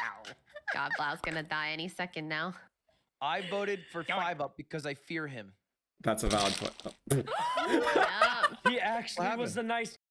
God, Blau's gonna die any second now. I voted for 5-Up because I fear him. That's a valid point. Yeah. He actually was the nice